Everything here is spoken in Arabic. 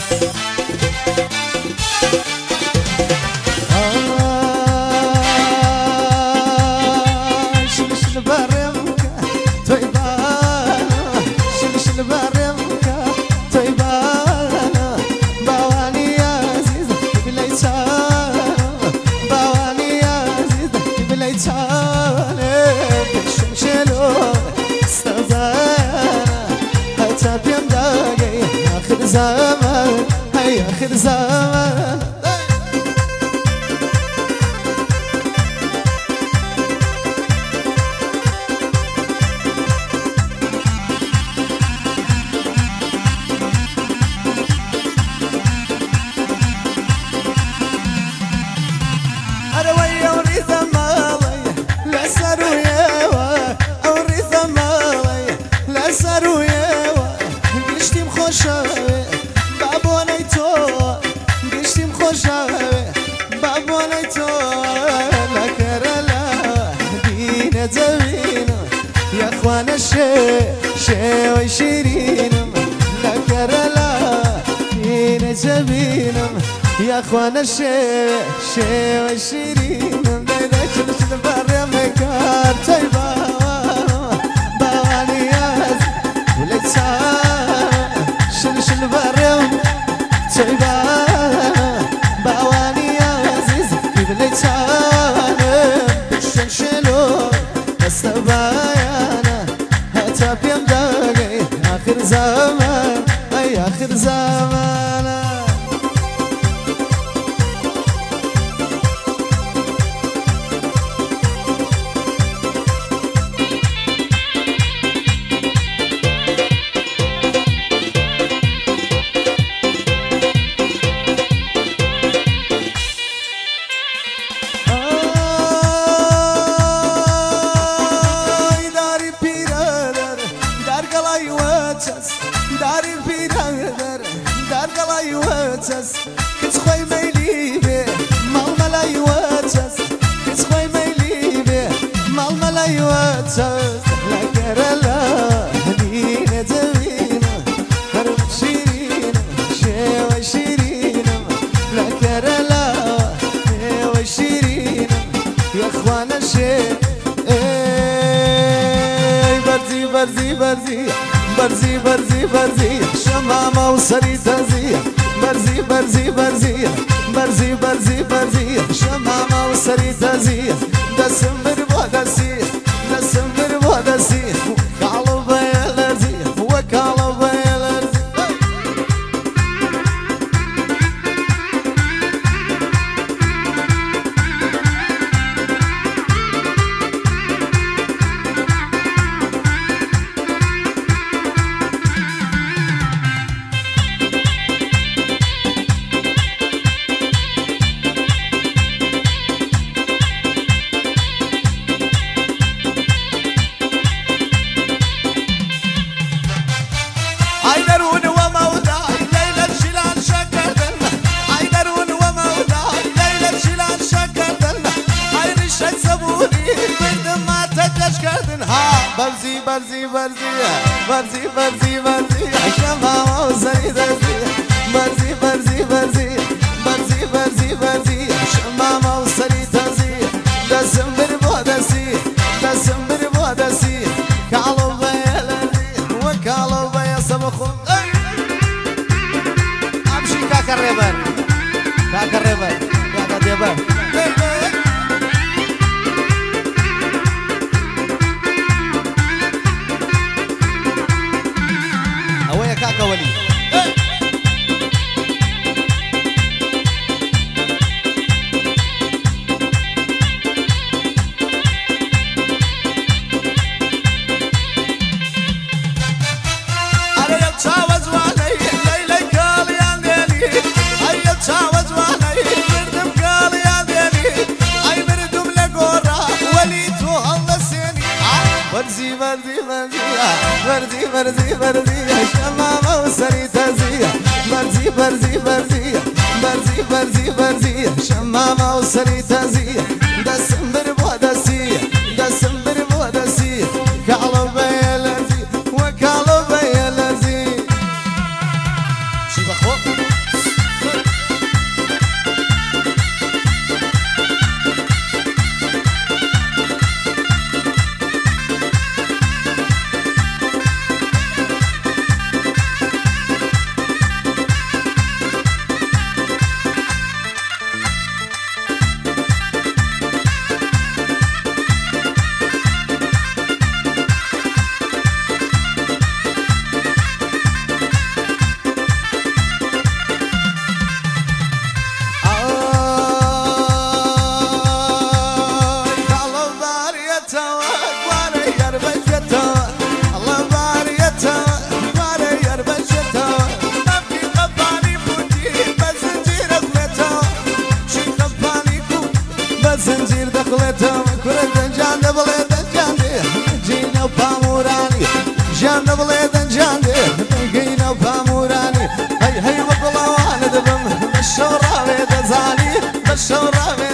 زمان هي آخر زمان أنا ويا وريث مالي لا سارو يوا وريث مالي لا سارو يوا قشتي مخوشة يا اخوانا شي وشيرينم لا كرلا دين جبينم يا اخوانا شي وشيرينم ليلة شلش البر مكار طيبة بواني ياز وليتسا شلش البر طيبة بواني ياز وليتسا بشنشلو استبايانا هاتف يمدقي آخر زمان أي آخر زمان داري بيرادر دار قلاي واتس كنت خوي ميلي به مال ملاي واتس كنت خوي ميلي به مال ملاي واتس لا كرلا هدينا زوينا هرب شيرينا شي وشيرينا لا كرلا شي وشيرينا يا اخوانا شي برزي برزي برزي برزي برزي برزي شمامة وسري تزي برزي برزي برزي برزي برزي برزي شمامة وسري تزي دسم بربو دسي دسم بربو دسي وكالو بيلرزي وكالو بيلرزي برزي برزي برزي برزي برزي برزي شمامة وسري تزي برزي برزي برزي برزي برزي برزي شمامة وسري تزي دسم بربو دسي دسم بربو دسي كالو بيلرزي وكالو بيا سبخو امشي كاكا ريبر كاكا ريبر كاكا ديبر كاكا ولي أنا يتجاوز وعلي ليلي قال يا ديني أي يتجاوز وعلي مردم قال يا ديني أي مردم لقورا وليتو الله سيني برزي برزي برزي برزي برزي برزي شمامة وسري تزي برزي برزي برزي برزي برزي برزي شمامة وسري تزي دسم بربو دسي دسم بربو دسي كالو بيلرزي وكالو بيلرزي شي بخو الشورى